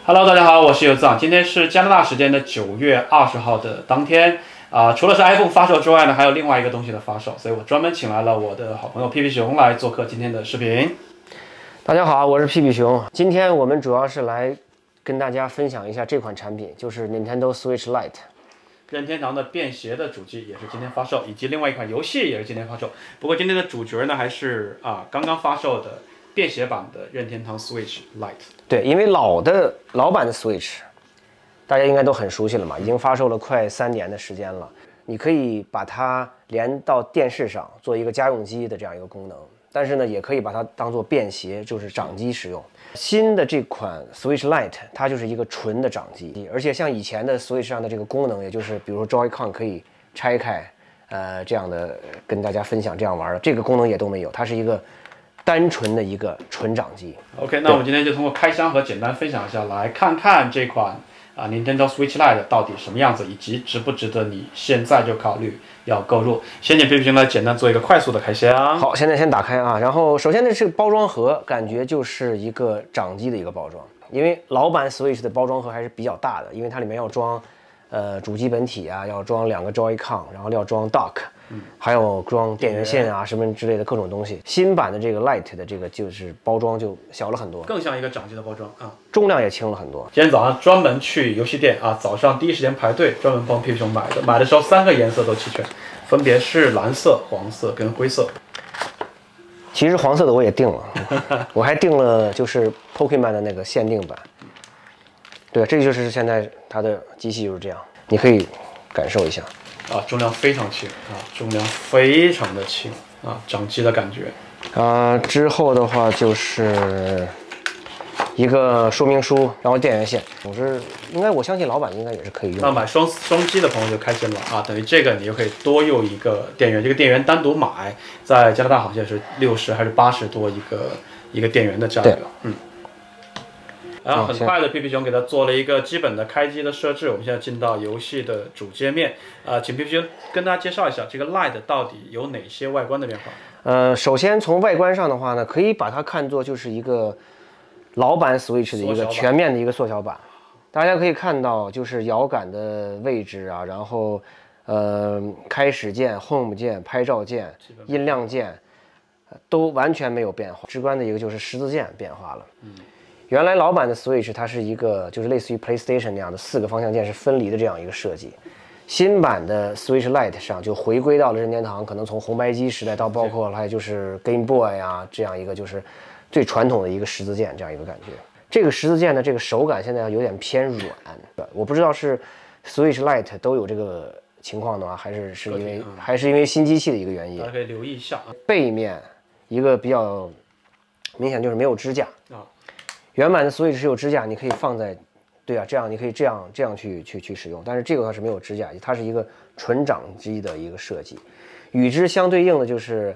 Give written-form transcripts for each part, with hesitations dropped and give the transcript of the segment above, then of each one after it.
Hello， 大家好，我是游藏。今天是加拿大时间的9月20号的当天除了是 iPhone 发售之外呢，还有另外一个东西的发售，所以我专门请来了我的好朋友屁屁熊来做客今天的视频。 大家好，我是屁屁熊。今天我们主要是来跟大家分享一下这款产品，就是 Nintendo Switch Lite。 任天堂的便携的主机也是今天发售，以及另外一款游戏也是今天发售。不过今天的主角呢，还是刚刚发售的便携版的任天堂 Switch Lite。 对，因为老版的 Switch， 大家应该都很熟悉了嘛，已经发售了快3年的时间了。你可以把它连到电视上，做一个家用机的这样一个功能。但是呢，也可以把它当做便携，就是掌机使用。新的这款 Switch Lite， 它就是一个纯的掌机，而且像以前的 Switch 上的这个功能，也就是比如说 Joy-Con 可以拆开，这样的跟大家分享这样玩的，这个功能也都没有，它是一个单纯的一个纯掌机。 OK， 那我们今天就通过开箱和简单分享一下，来看看这款Nintendo Switch Lite 到底什么样子，以及值不值得你现在就考虑要购入。先请屁屁熊来简单做一个快速的开箱。 好，现在先打开啊，然后首先呢，这个包装盒感觉就是一个掌机的一个包装，因为老版 Switch 的包装盒还是比较大的，因为它里面要装主机本体啊，要装2个 Joy-Con， 然后要装 Dock，还有装电源线啊什么之类的各种东西。新版的这个 Lite 的这个就是包装就小了很多， 更像一个掌机的包装啊， 重量也轻了很多。 今天早上专门去游戏店早上第一时间排队，专门帮屁屁熊买的。买的时候3个颜色都齐全，分别是蓝色、黄色跟灰色。 其实黄色的我也定了，我还定了就是 Pokemon 的那个限定版。对，这就是现在它的机器就是这样，你可以感受一下。 重量非常轻重量非常的轻掌机的感觉。 之后的话就是一个说明书，然后电源线。我相信老板应该也是可以用的。 那买双机的朋友就开心了等于这个你就可以多用一个电源，这个电源单独买，在加拿大好像是60还是80多一个电源的价格。然后很快的，屁屁熊给它做了一个基本的开机的设置。我们现在进到游戏的主界面，请屁屁熊跟大家介绍一下这个 Lite 到底有哪些外观的变化。 首先从外观上的话呢，可以把它看作就是一个老版 Switch 的一个全面的一个缩小版。大家可以看到，就是摇杆的位置然后开始键、Home 键、拍照键、音量键都完全没有变化。直观的一个就是十字键变化了。原来老版的 Switch 它是一个就是类似于 PlayStation 那样的4个方向键是分离的这样一个设计。新版的 Switch Lite 上就回归到了任天堂可能从红白机时代到包括还有就是 Game Boy 这样一个就是最传统的一个十字键这样一个感觉。这个十字键的这个手感现在有点偏软，我不知道是 Switch Lite 都有这个情况的话，还是因为新机器的一个原因。 大家可以留意一下背面一个比较明显就是没有支架原版的 Switch 是有支架，你可以放在，这样你可以这样去使用。但是这个它是没有支架，它是一个纯掌机的一个设计。与之相对应的就是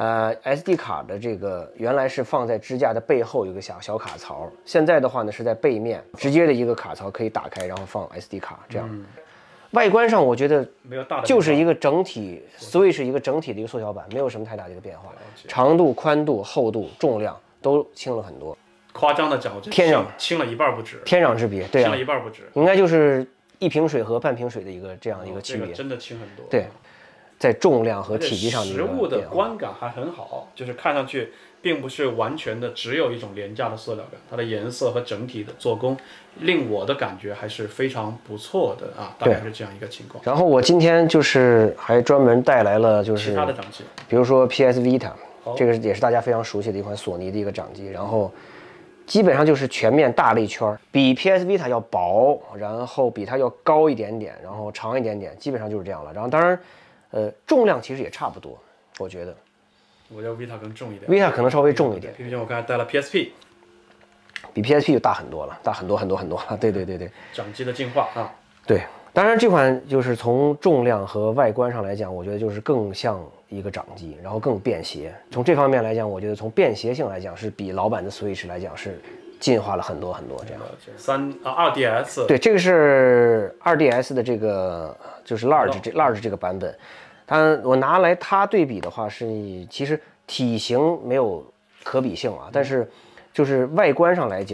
SD 卡的这个原来是放在支架的背后有个小卡槽，现在的话呢是在背面直接的一个卡槽可以打开，然后放 SD 卡这样。外观上我觉得就是一个整体 Switch 一个整体的一个缩小版，没有什么太大的一个变化，长度、宽度、厚度、重量都轻了很多。 夸张的讲， 天壤轻了一半不止， 天壤之别。对轻了一半不止， 应该就是1瓶水和半瓶水的这样一个区别。 这个真的轻很多。 对，在重量和体积上的实物的观感还很好，就是看上去并不是完全的只有一种廉价的塑料感，它的颜色和整体的做工令我的感觉还是非常不错的大概是这样一个情况。 然后我今天就是还专门带来了就是其他的掌机， 比如说 PS Vita，这个也是大家非常熟悉的一款索尼的一个掌机，然后基本上就是全面大了一圈，比 PS Vita 要薄，然后比它要高一点点，然后长一点点，基本上就是这样了。然后当然重量其实也差不多，我觉得我觉得 Vita 更重一点 ，Vita 可能稍微重一点。 屁屁熊我刚才带了 PSP， 比 PSP 就大很多了，大很多很多很多了。对， 掌机的进化对，当然这款就是从重量和外观上来讲，我觉得就是更像一个掌机，然后更便携。从这方面来讲，我觉得从便携性来讲是比老版的 Switch 来讲是进化了很多很多这样。 2DS 对，这个是 2DS 的这个就是 Large 这个版本。我拿来它对比的话其实体型没有可比性但是就是外观上来讲，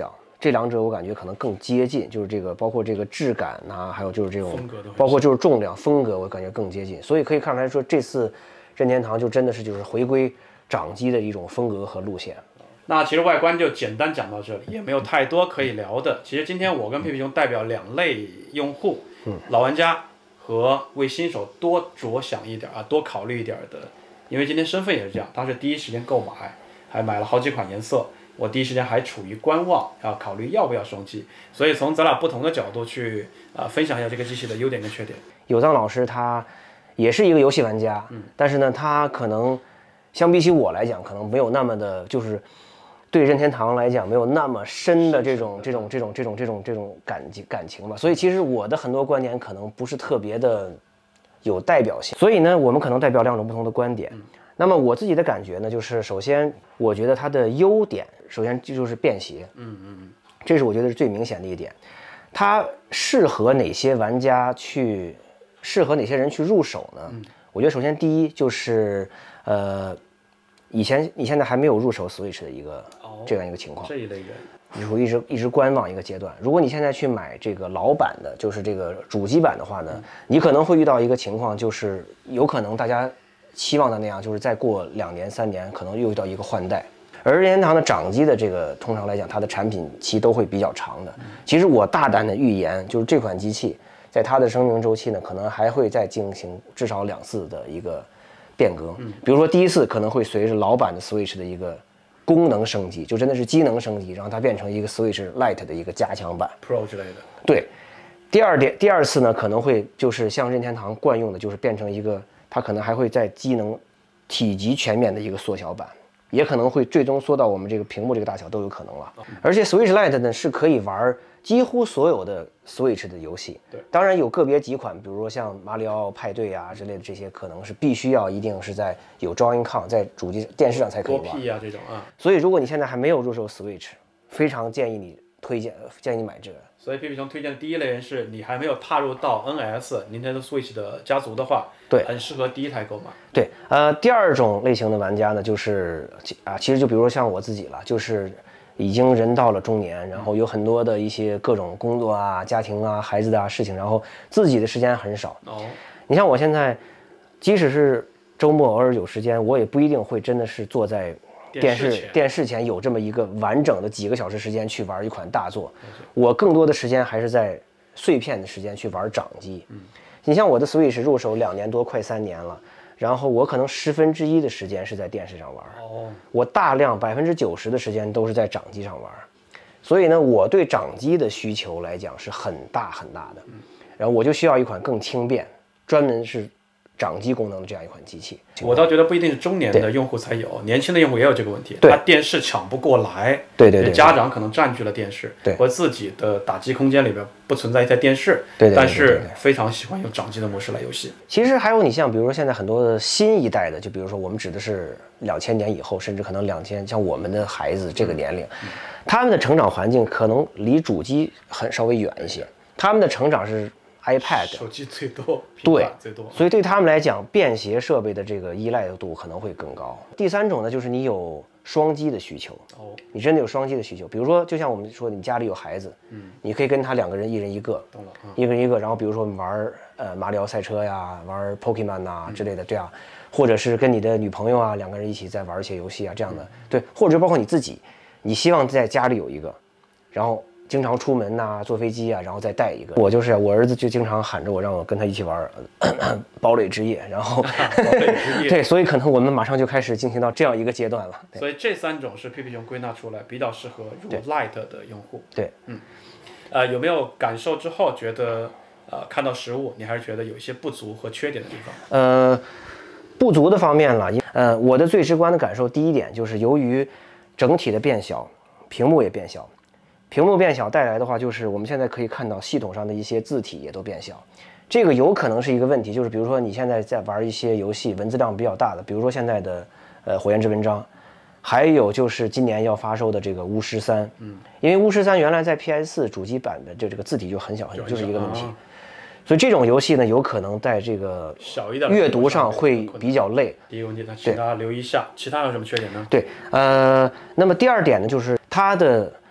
这两者我感觉可能更接近，就是这个包括这个质感呐、还有就是这种风格都很包括就是重量风格，我感觉更接近。所以可以看出来说，这次任天堂就真的是就是回归掌机的一种风格和路线。 那其实外观就简单讲到这里，也没有太多可以聊的。其实今天我跟屁屁熊代表两类用户，老玩家和为新手多着想一点啊，多考虑一点的。因为今天身份也是这样，当时第一时间购买，还买了好几款颜色，我第一时间还处于观望，要考虑要不要升级。所以从咱俩不同的角度去分享一下这个机器的优点跟缺点。 有藏老师他也是一个游戏玩家，但是呢，他可能相比起我来讲，可能没有那么的，就是对任天堂来讲没有那么深的这种感情吧。所以其实我的很多观点可能不是特别的有代表性。所以呢，我们可能代表两种不同的观点。那么我自己的感觉呢，就是首先我觉得它的优点，首先就是便携，这是我觉得是最明显的一点。它适合哪些玩家去，适合哪些人去入手呢？我觉得首先第一就是你现在还没有入手 Switch 的这样一个情况， 这一类人你会一直观望一个阶段。如果你现在去买这个老版的，就是这个主机版的话呢，你可能会遇到一个情况，就是有可能大家期望的那样，就是再过2年3年，可能又遇到一个换代。而任天堂的掌机的这个，通常来讲，它的产品期都会比较长的。其实我大胆的预言，就是这款机器在它的生命周期呢，可能还会再进行至少2次的一个变革。比如说第一次可能会随着老版的 Switch 的一个功能升级，就真的是机能升级，让它变成一个 Switch Lite 的一个加强版 Pro 之类的。 对，第二次呢，可能会就是像任天堂惯用的，就是变成一个，它可能还会在机能体积全面的一个缩小版，也可能会最终缩到我们这个屏幕这个大小都有可能了。而且 Switch Lite 呢是可以玩几乎所有的 Switch 的游戏， 对， 当然有个别几款，比如说像马里奥派对啊之类的，这些可能是必须要一定是在有 Joy-Con 在主机电视上才可以玩。 多 P 啊这种啊。 所以如果你现在还没有入手 Switch， 非常建议你买这个。 所以屁屁熊推荐的第一类人是你还没有踏入到 Nintendo Switch 的家族的话， 对， 很适合第一台购买。 对，第二种类型的玩家呢，就是其实就比如说像我自己了，就是已经人到了中年，然后有很多的一些各种工作啊、家庭啊、孩子的事情，然后自己的时间很少。你像我现在，即使是周末偶尔有时间，我也不一定会真的是坐在电视前有这么一个完整的几个小时时间去玩一款大作。我更多的时间还是在碎片的时间去玩掌机。你像我的 Switch 入手2年多，快3年了。然后我可能1/10的时间是在电视上玩，我大量90%的时间都是在掌机上玩，所以呢，我对掌机的需求来讲是很大很大的，然后我就需要一款更轻便、专门是掌机功能的这样一款机器。 我倒觉得不一定是中年的用户才有，年轻的用户也有这个问题，他电视抢不过来， 对， 家长可能占据了电视，或自己的打机空间里边不存在一台电视，但是非常喜欢用掌机的模式来游戏。 其实还有你像比如说现在很多的新一代的，就比如说我们指的是2000年以后，甚至可能2000，像我们的孩子这个年龄，他们的成长环境可能离主机稍微远一些，他们的成长是iPad 手机最多， 对， 最多， 所以对他们来讲，便携设备的这个依赖度可能会更高。第三种呢，就是你有双机的需求，你真的有双机的需求，比如说，就像我们说，你家里有孩子，你可以跟他2个人一人一个，一个人一个，然后比如说我们玩马里奥赛车呀，玩 Pokemon 啊之类的，这样，或者是跟你的女朋友啊2个人一起在玩一些游戏啊这样的，对，或者包括你自己，你希望在家里有一个，然后经常出门呐、坐飞机啊，然后再带一个。我儿子就经常喊着我，让我跟他一起玩堡垒之夜，然后对，所以可能我们马上就开始进行到这样一个阶段了。 所以这3种是屁屁熊归纳出来比较适合入 Lite 的用户。 对， 有没有感受之后觉得看到实物，你还是觉得有一些不足和缺点的地方？不足的方面了，我的最直观的感受，第一点就是由于整体的变小，屏幕也变小。屏幕变小带来的话，就是我们现在可以看到系统上的一些字体也都变小，这个有可能是一个问题，就是比如说你现在在玩一些游戏，文字量比较大的，比如说现在的火焰之纹章，还有就是今年要发售的这个巫师3，因为巫师3原来在 PS4 主机版的这个字体就很小很小，就是一个问题，所以这种游戏呢，有可能在这个阅读上会比较累。 第一个问题，那请大家留意一下，其他有什么缺点呢？ 对，那么第二点呢，就是它的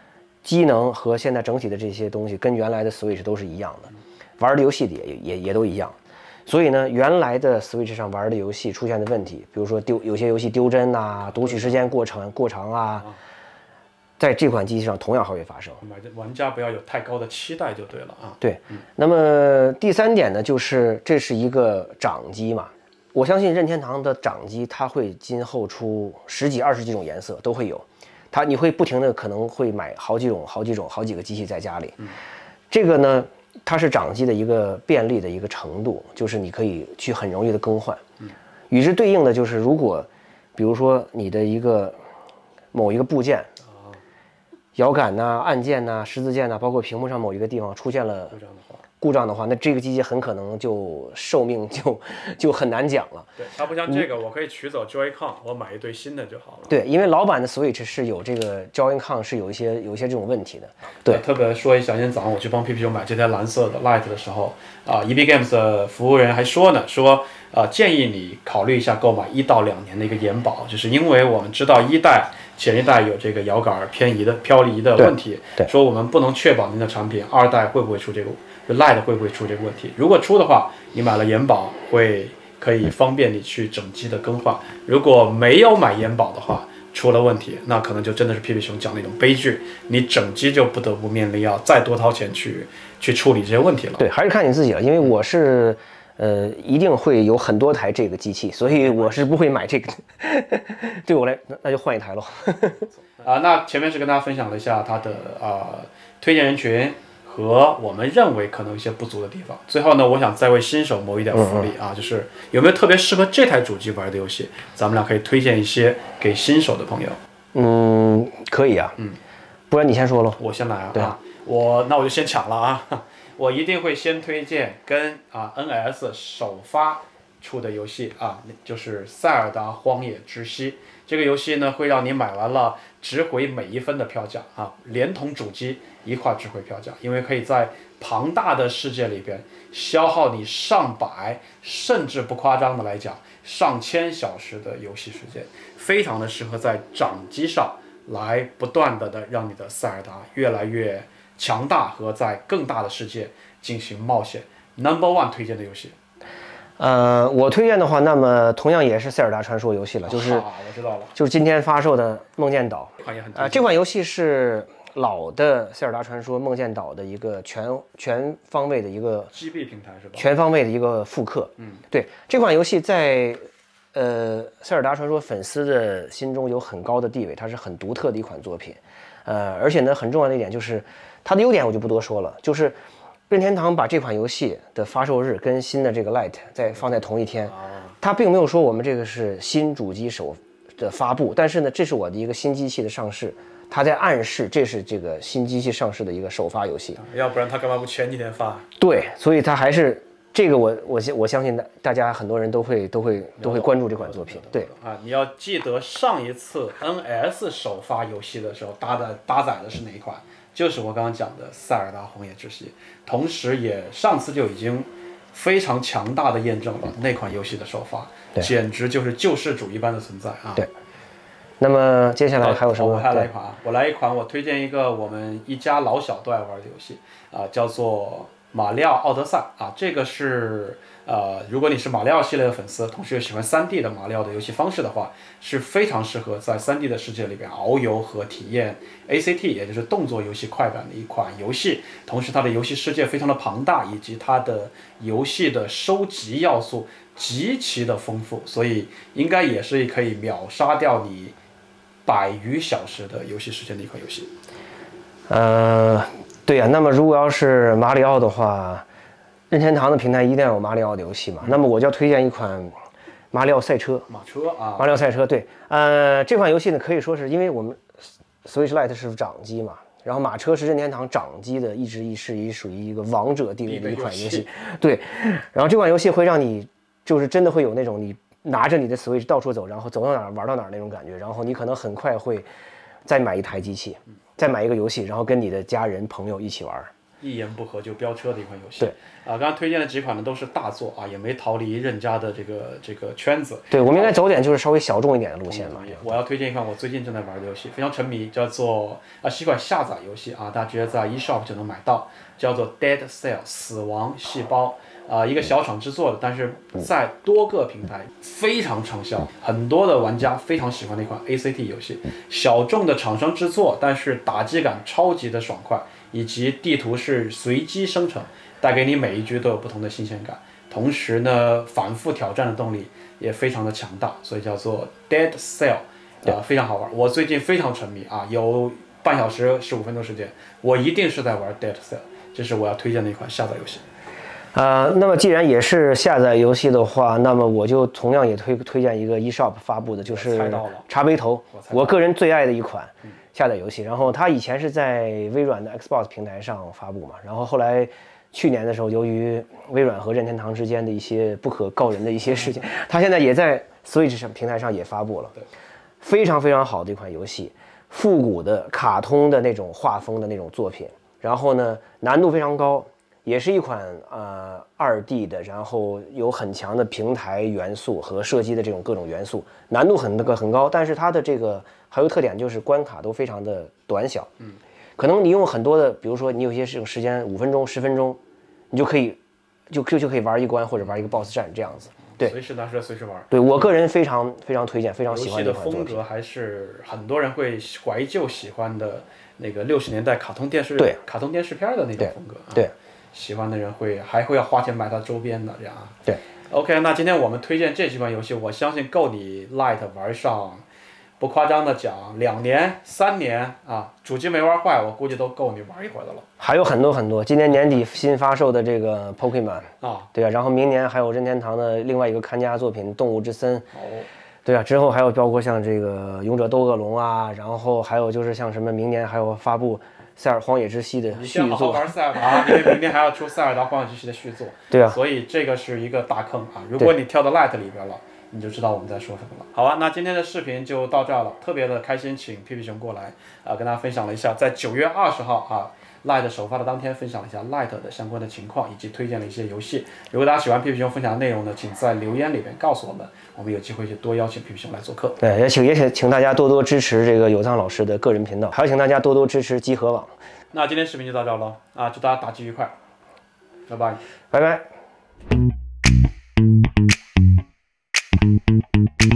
机能和现在整体的这些东西跟原来的 Switch 都是一样的，玩的游戏也都一样。所以呢，原来的 Switch 上玩的游戏出现的问题，比如说有些游戏丢帧啊，读取时间过长啊，在这款机器上同样还会发生。 玩家不要有太高的期待就对了啊。 对，那么第3点呢，就是这是一个掌机嘛，我相信任天堂的掌机它会今后出10几20几种颜色都会有，你会不停的可能会买好几个机器在家里。这个呢，它是掌机的一个便利的一个程度，就是你可以去很容易的更换。与之对应的就是，如果比如说你的某一个部件，摇杆呐、按键呐、十字键呐，包括屏幕上某一个地方出现了故障的话，那这个机器很可能就寿命就很难讲了。 对，它不像这个，我可以取走 Joy-Con， 我买一堆新的就好了。 对，因为老版的 Switch 是有这个 Joy-Con 是有一些这种问题的。对， 特别说一下，今天早上我去帮 PP 买这台蓝色的 Lite 的时候，EB Games 的服务人还说呢，建议你考虑一下购买1到2年的一个延保，就是因为我们知道前一代有这个摇杆漂移的问题，说我们不能确保您的产品2代会不会出这个。Lite 会不会出这个问题？如果出的话，你买了延保可以方便你去整机的更换。如果没有买延保的话，出了问题，那可能就真的是屁屁熊讲的一种悲剧，你整机就不得不面临要再多掏钱去处理这些问题了。 对，还是看你自己了，因为我是一定会有很多台这个机器，所以我是不会买这个。对我来，那就换一台喽。 那前面是跟大家分享了一下它的推荐人群。和我们认为可能有一些不足的地方。最后呢，我想再为新手谋一点福利就是有没有特别适合这台主机玩的游戏，咱们俩可以推荐一些给新手的朋友。 可以啊。不然你先说喽。 我先来啊。 对那我就先抢了啊。我一定会先推荐跟NS 首发出的游戏就是《塞尔达荒野之息》。这个游戏呢，会让你买完了值回每一分的票价连同主机一块值回票价，因为可以在庞大的世界里边消耗你上百，甚至不夸张的来讲上千小时的游戏时间，非常的适合在掌机上来不断的让你的塞尔达越来越强大和在更大的世界进行冒险。No.1 推荐的游戏。 我推荐的话，那么同样也是塞尔达传说游戏了，就是我知道了， 就是今天发售的梦见岛。这款游戏是老的塞尔达传说梦见岛的一个全方位的一个 GB 平台是吧？ 全方位的一个复刻。对，这款游戏在塞尔达传说粉丝的心中有很高的地位，它是很独特的一款作品。而且呢，很重要的一点就是它的优点我就不多说了，就是任天堂把这款游戏的发售日跟新的这个 Lite 放在同一天，它并没有说我们这个是新主机的发布，但是呢，这是我的一个新机器的上市，它在暗示这是这个新机器上市的一个首发游戏。 要不然它干嘛不前几天发？ 对，所以它还是这个我相信大家很多人都会关注这款作品。对你要记得上一次 NS 首发游戏的时候搭载的是哪一款？就是我刚刚讲的《塞尔达荒野之息》，同时也上次就已经非常强大的验证了那款游戏的首发，简直就是救世主一般的存在对。那么接下来还有什么？ 我来一款，我推荐一个我们一家老小都爱玩的游戏叫做《马里奥奥德赛》这个是如果你是马里奥系列的粉丝，同时又喜欢3D 的马里奥的游戏方式的话，是非常适合在3D 的世界里边遨游和体验 ACT， 也就是动作游戏快感的一款游戏。同时它的游戏世界非常的庞大，以及它的游戏的收集要素极其的丰富，所以应该也是可以秒杀掉你100余小时的游戏时间的一款游戏。 对呀，那么如果要是马里奥的话，任天堂的平台一定要有马里奥的游戏嘛。那么我就要推荐一款马里奥赛车。马里奥赛车，对，这款游戏呢可以说是因为我们 Switch Lite 是掌机嘛，然后马车是任天堂掌机的一直属于一个王者地位的一款游戏。对，然后这款游戏会让你就是真的会有那种你拿着你的 Switch 到处走，然后走到哪儿玩到哪儿那种感觉，然后你可能很快会再买一台机器，再买一个游戏，然后跟你的家人朋友一起玩。 一言不合就飙车的一款游戏。 对， 刚刚推荐的几款呢都是大作啊，也没逃离任家的这个圈子。 对，我们应该走点就是稍微小众一点的路线嘛。 我要推荐一款我最近正在玩的游戏，非常沉迷，叫做是一款下载游戏啊，大家直接在 eShop 就能买到，叫做 Dead Cell 死亡细胞。一个小厂制作的，但是在多个平台非常畅销，很多的玩家非常喜欢的一款 ACT 游戏。小众的厂商制作，但是打击感超级的爽快，以及地图是随机生成，带给你每一局都有不同的新鲜感。同时呢，反复挑战的动力也非常的强大，所以叫做 Dead Cell，非常好玩。我最近非常沉迷啊，有半小时15分钟时间，我一定是在玩 Dead Cell， 这是我要推荐的一款下载游戏。 那么既然也是下载游戏的话，那么我就同样也推荐一个 eShop 发布的，就是茶杯头，我个人最爱的一款下载游戏。然后它以前是在微软的 Xbox 平台上发布嘛，然后后来去年的时候，由于微软和任天堂之间的一些不可告人的一些事情，它现在也在 Switch 平台上也发布了，非常非常好的一款游戏，复古的卡通的那种画风的那种作品，然后呢难度非常高。也是一款2D 的，然后有很强的平台元素和射击的这种各种元素，难度很高，但是它的这个还有特点就是关卡都非常的短小，可能你用很多的，比如说你有些这种时间5分钟、10分钟，你就可以玩一关或者玩一个 BOSS 战这样子，对， 随时拿出来随时玩。 对我个人非常非常推荐，非常喜欢这款作品。游戏的风格还是很多人会怀旧喜欢的那个60年代卡通电视片的那种风格， 对。 喜欢的人还会要花钱买它周边的这样。 对 ，OK， 那今天我们推荐这几款游戏，我相信够你 Light 玩上，不夸张的讲，2年、3年啊，主机没玩坏，我估计都够你玩一会儿的了。 还有很多，今年年底新发售的这个 Pokemon 对啊，然后明年还有任天堂的另外一个看家作品《动物之森》对啊，之后还有包括像这个《勇者斗恶龙》啊，然后还有就是像什么明年还有发布。塞尔荒野之息的续作， 你先好好玩塞尔达，因为明天还要出塞尔达荒野之息的续作。 对啊， 所以这个是一个大坑啊！如果你跳到 Light 里边了，你就知道我们在说什么了。好啊，那今天的视频就到这儿了，特别的开心，请屁屁熊过来跟大家分享了一下，在9月20号Light 首发的当天，分享了一下 Light 的相关的情况，以及推荐了一些游戏。如果大家喜欢屁屁熊分享的内容呢，请在留言里边告诉我们，我们有机会去多邀请屁屁熊来做客。 对，也请大家多多支持这个有藏老师的个人频道，还有请大家多多支持集合网。 那今天视频就到这儿了啊！祝大家打机愉快，拜拜， 拜拜。